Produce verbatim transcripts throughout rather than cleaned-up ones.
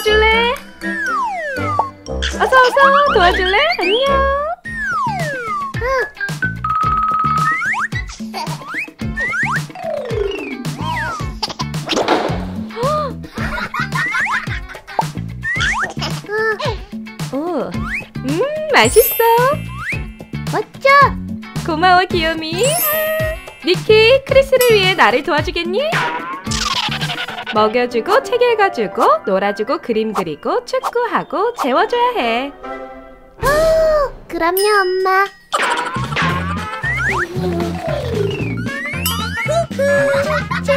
도와줄래? 어서 어서 도와줄래? 안녕. 오, 음 맛있어. 멋져. 고마워 귀요미. 니키, 크리스를 위해 나를 도와주겠니? 먹여주고 책 읽어주고 놀아주고 그림 그리고 축구하고 재워줘야 해. 오, 그럼요 엄마. 진짜.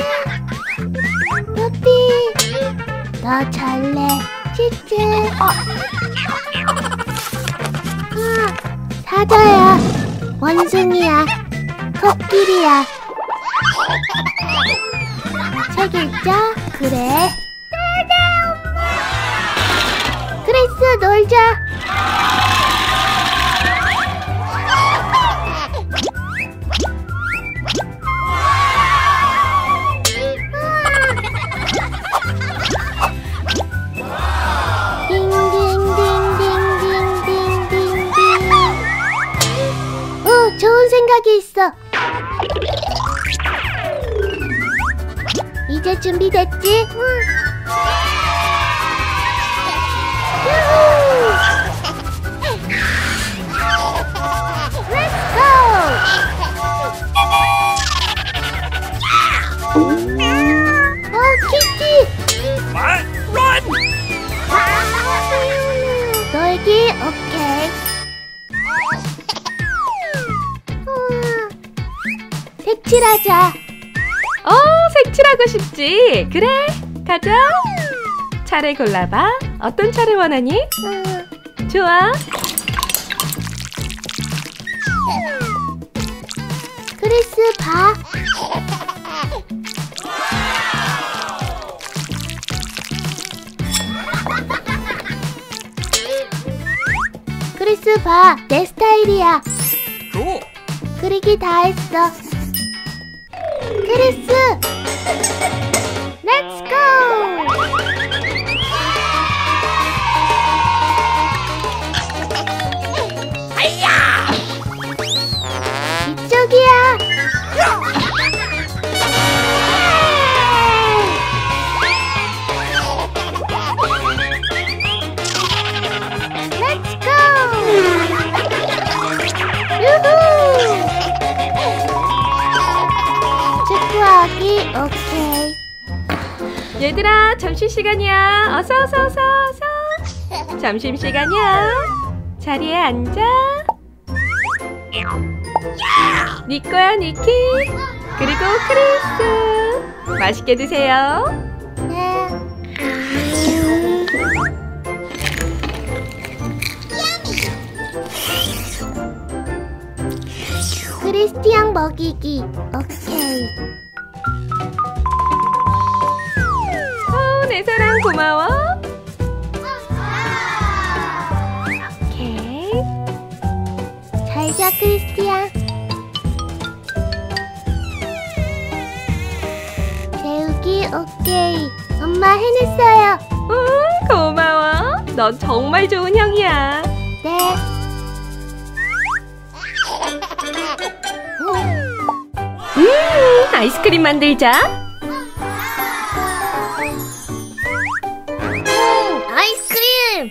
뽀삐, 너 잘래. 치즈. 어. 아, 사자야. 원숭이야. 코끼리야. 책 읽자. 그래. 크리스 놀자. 오, 좋은 생각이 있어. 이제 준비됐지? 응. Let's go! 어, 키티! What? Run! 놀기 오케이. 우와, 색칠하자. 어, 색칠하고 싶지? 그래, 가자. 차를 골라봐. 어떤 차를 원하니? 음. 좋아. 크리스 봐. 크리스 봐. 내 스타일이야. Cool. 그리기 다 했어. 크리스! Let's go! 이쪽이야. Let's go! 유후! 축구하기 오케이. 얘들아, 점심시간이야. 어서 어서 어서 어서. 점심시간이야. 자리에 앉아. 니 거야 니키. 그리고 크리스. 맛있게 드세요. 네. 크리스티앙 먹이기 오케이. 어, 내 사랑 고마워. 오케이. 잘자 크리스티앙. 재우기 오케이. 엄마 해냈어요. 어, 고마워. 넌 정말 좋은 형이야. 네. 음, 아이스크림 만들자. 음, 아이스크림.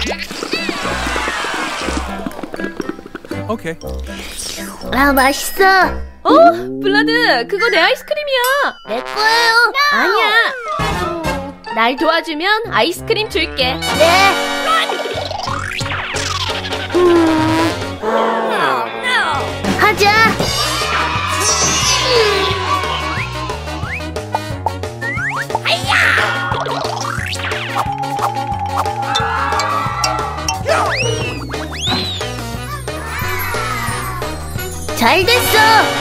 Okay. 아, 맛있어. 어, 블러드, 그거 내 아이스크림이야. 내 거예요. 아니야. 날 도와주면 아이스크림 줄게. 네. 음, 하자. 잘 됐어.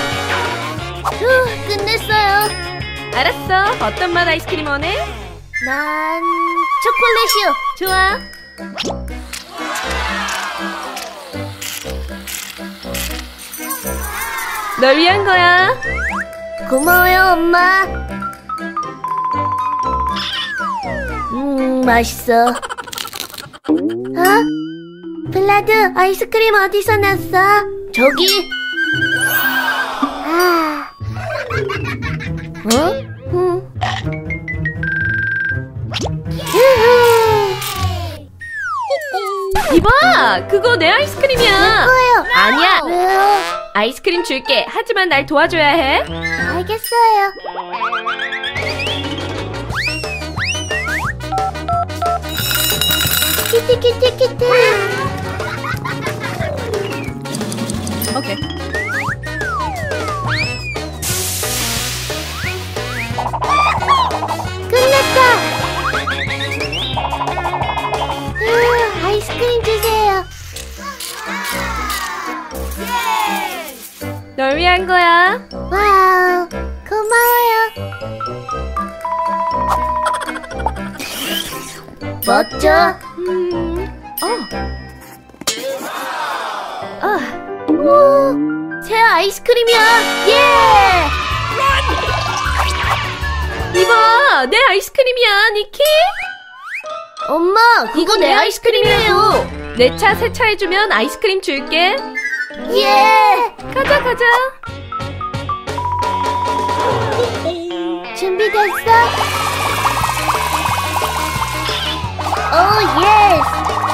휴, 끝냈어요. 알았어. 어떤 맛 아이스크림 원해? 난 초콜릿이요. 좋아. 널 위한 거야. 고마워요, 엄마. 음, 음, 맛있어. 어? 블라드, 아이스크림 어디서 났어? 저기. 아. 어? 음. 이봐, 그거 내 아이스크림이야. 뭐예요? 아니야. 왜요? 아이스크림 줄게. 하지만 날 도와줘야 해. 알겠어요. 키티 키티 키티. 오케이. 끝났다. 으, 아이스크림 주세요. 널 위한 거야. 와우, 고마워요. 멋져. 음. 어. 아. 오, 새 아이스크림이야. 예. 이봐, 내 아이스크림이야, 니키. 엄마, 이거 내 아이스크림이에요. 내 차 세차해주면 아이스크림 줄게. 예. 가자, 가자. 준비됐어? 오, 예스.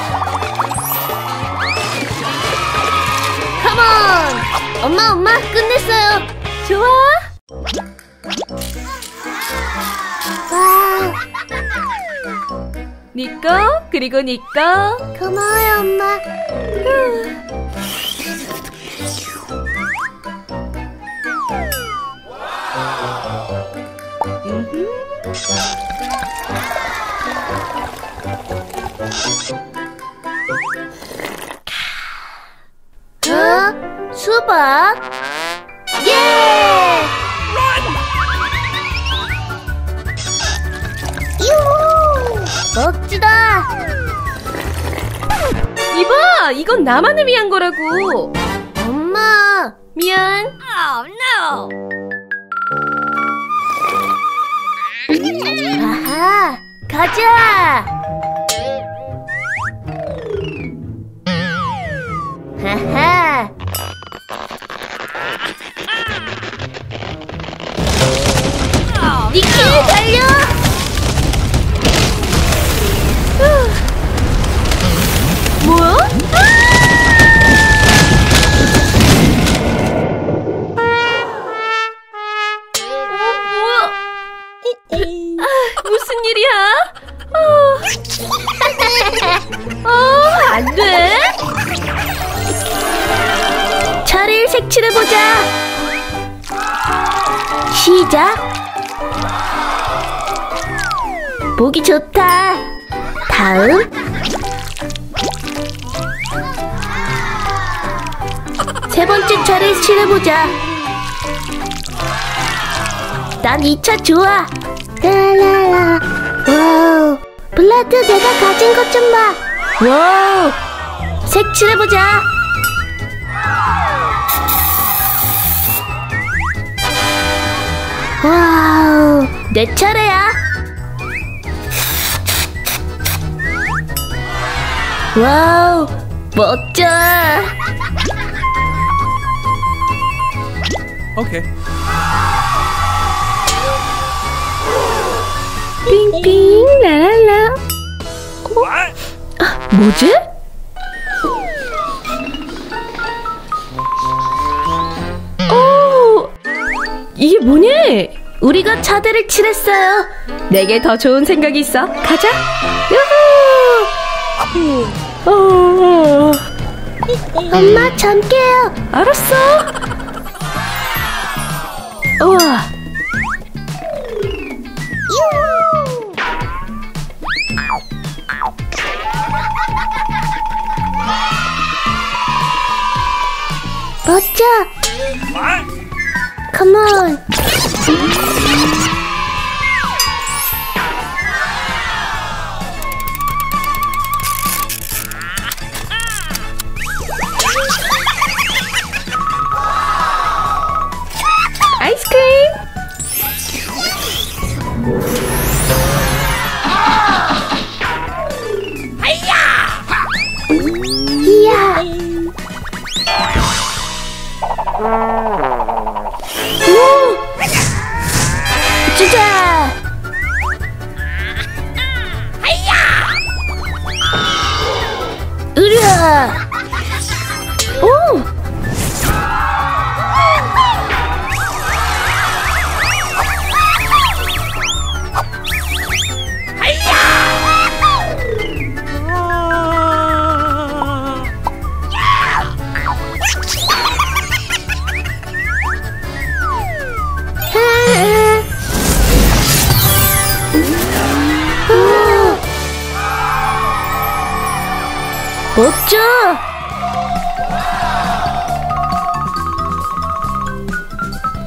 컴온. 엄마, 엄마, 끝냈어요. 좋아. 와우, 니 거, 그리고 니 거. 고마워요, 엄마. 어? 수박? 예! 유후! 멋지다! 이봐, 이건 나만을 위한 거라고. 엄마! 미안. Oh no! 아하! 가자! 하하! 니키 달려! 뭐야? 무슨 일이야? 어, 어, 안 돼. 차를 색칠해보자. 시작. 보기 좋다. 다음. 세 번째 차를 칠해보자. 난 이 차 좋아. 라라라. 와우. 블라드, 내가 가진 것 좀 봐. 와우. 색칠해보자. 와우. 내 차례야. 와우. 멋져. Okay. 빙빙 라랄라. What? 뭐지? 오, 이게 뭐냐? 우리가 차들을 칠했어요. 내게 더 좋은 생각이 있어. 가자. 유후. 어, 엄마, 전 깨요. 알았어. 우와. 멋져. What? Come on. 아이스크림.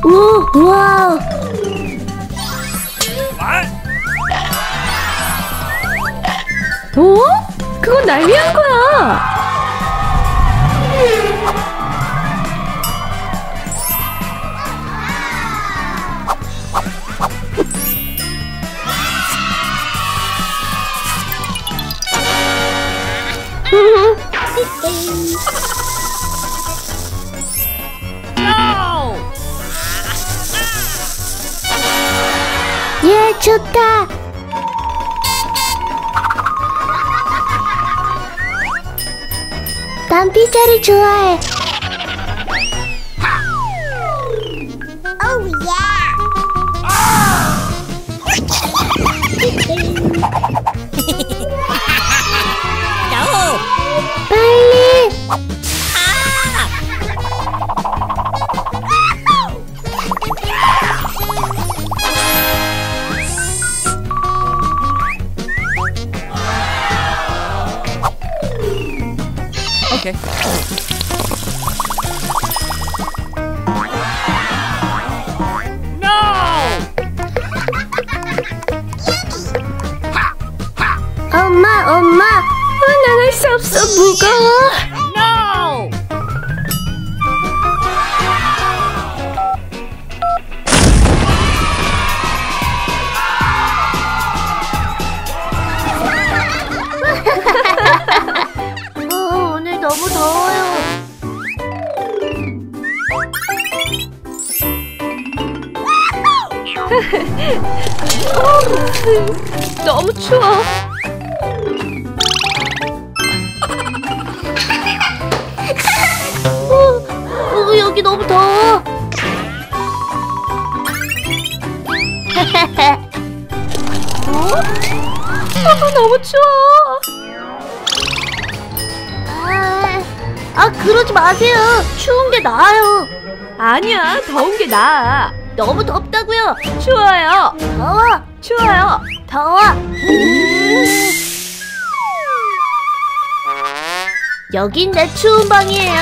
오, 와우. 어? 그건 날 위한 거야. 예, 좋다. 난 피자를 좋아해. 오우 야. 빨리. Okay. 엄마, 엄마. 어, 나갈 수 없어. 무거워. No! 어, 오늘 너무 더워요. 너무 추워. 어, 어, 여기 너무 더워. 아, 너무 추워. 아, 아, 그러지 마세요. 추운 게 나아요. 아니야, 더운 게 나아. 너무 덥다고요. 추워요. 더워, 추워요. 더워. 여긴 내 추운 방이에요.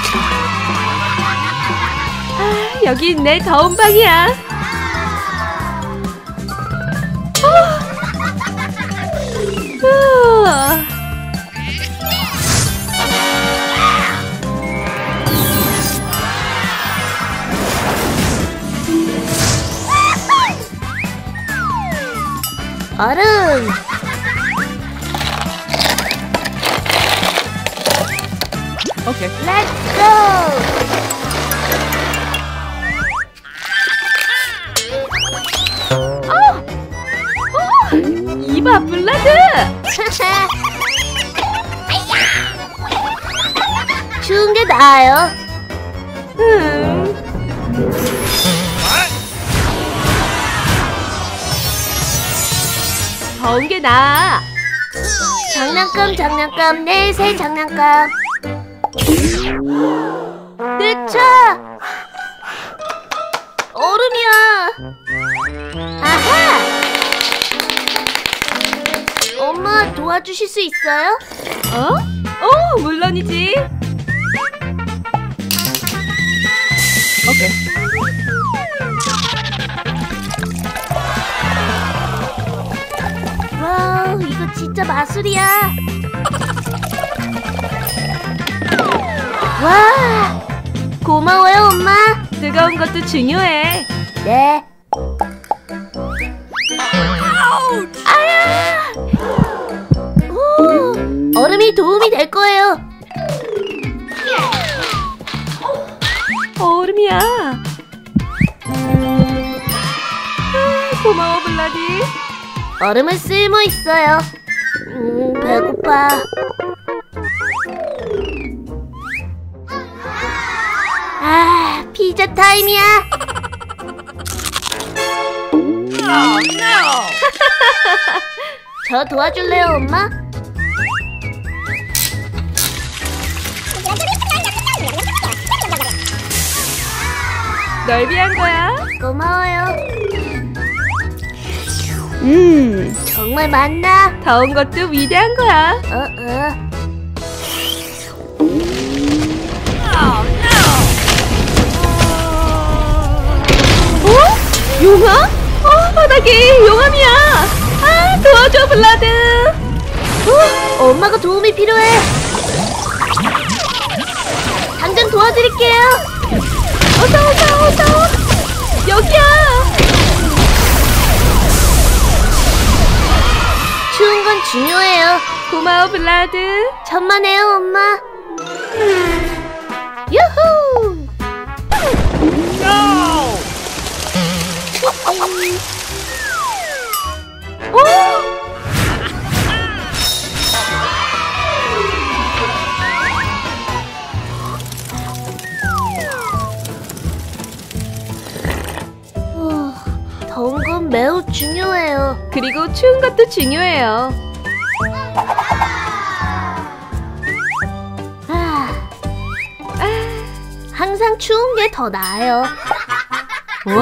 아, 여긴 내 더운 방이야. 어. 아. 얼음. Okay. Let's go. 이봐, 블라드. 추운 게 나아요. 음. 더운 게 나아. 장난감, 장난감, 내 새 장난감. 내 차! 얼음이야. 아하! 엄마 도와주실 수 있어요? 어? 어, 물론이지. Okay. 와우, 이거 진짜 마술이야. 와, 고마워요, 엄마. 뜨거운 것도 중요해. 네. 아야! 오, 얼음이 도움이 될 거예요. 얼음이야. 아, 고마워, 블라디. 얼음은 쓸모 있어요. 음, 배고파. 아, 피자 타임이야. Oh no! 저 도와줄래요, 엄마? 널 위한 거야. 고마워요. 음, 정말 맞나? 더운 것도 위대한 거야. 어, 어. Oh no! 용암? 어, 바닥에 용암이야. 아, 도와줘, 블라드. 어, 엄마가 도움이 필요해. 당장 도와드릴게요. 어서, 어서, 어서. 여기야. 추운 건 중요해요. 고마워, 블라드. 천만에요, 엄마. 유후! No! 어, 더운 건 매우 중요해요. 그리고 추운 것도 중요해요. 아, 항상 추운 게 더 나아요.